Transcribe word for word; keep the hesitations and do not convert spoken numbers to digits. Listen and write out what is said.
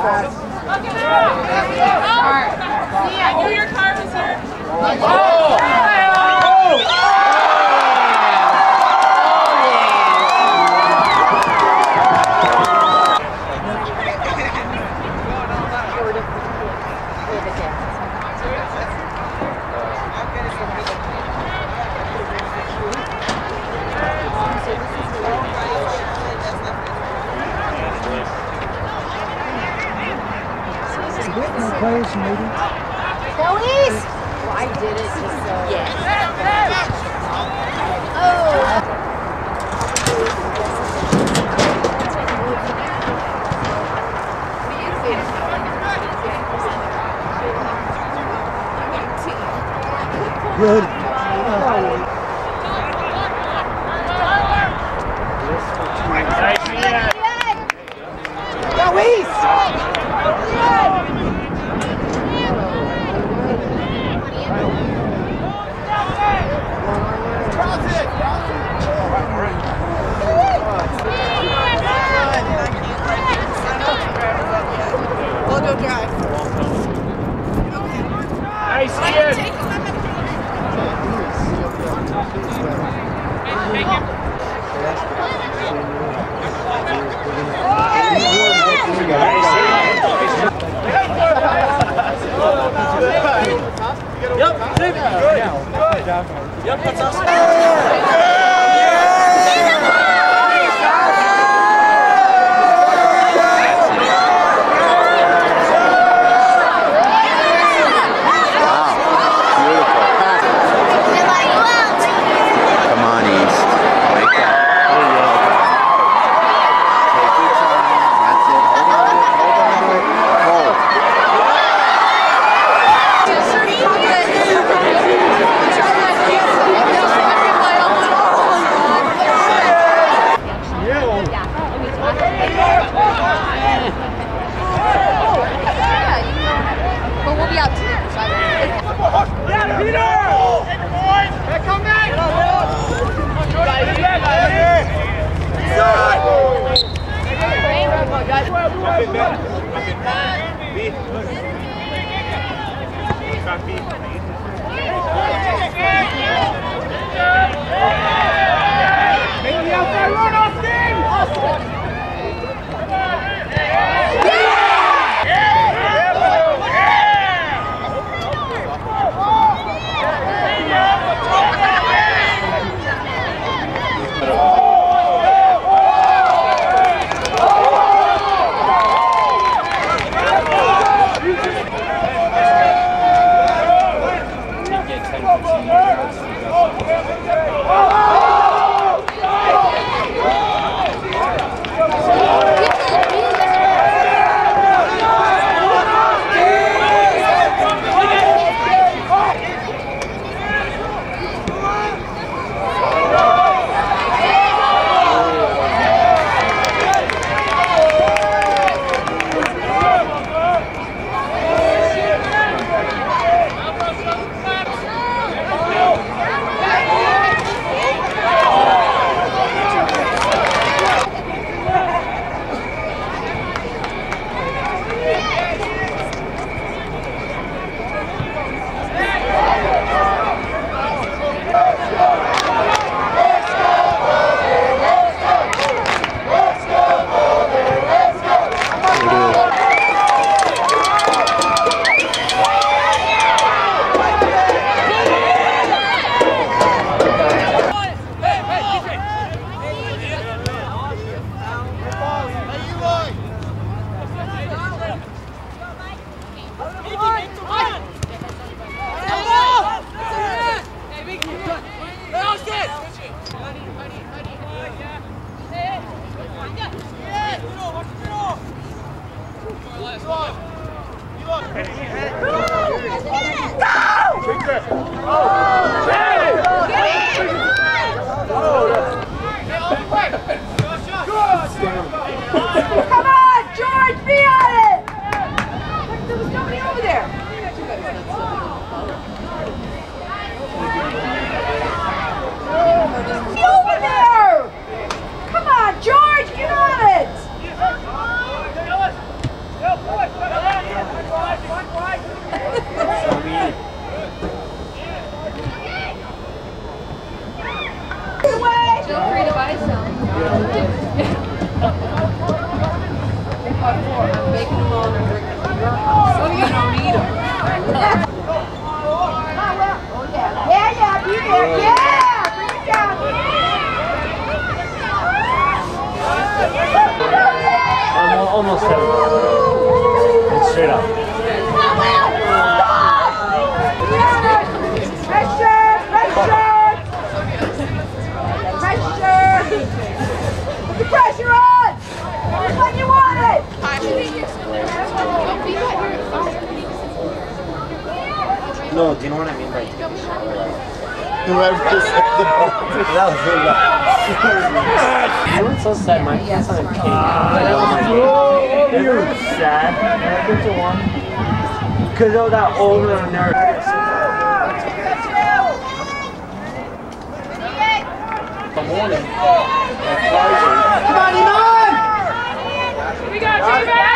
Yeah, do your karma, sir. Oh! Players, maybe. Go East! Well, I did it just so. Yeah. Oh! Good. Go East! We'll go drive. Nice, Ian. Yep, good. Yep, that's us. Come on, George, be on it! There was nobody over there. Be over there! Come on, George, get on it! Yeah, yeah, be there. Yeah, bring it down. I'm almost seven. And straight up. Pressure, pressure. Pressure. Put the pressure on. Just like you want it. No, do you know what I mean by taking a shower? Like, Whoever just said the that was really loud. You know what's so sad? My kid's on a cake. Oh, you're sad. That's a one. Because of that old little nerd. The morning. Come on, Iman! We got you back!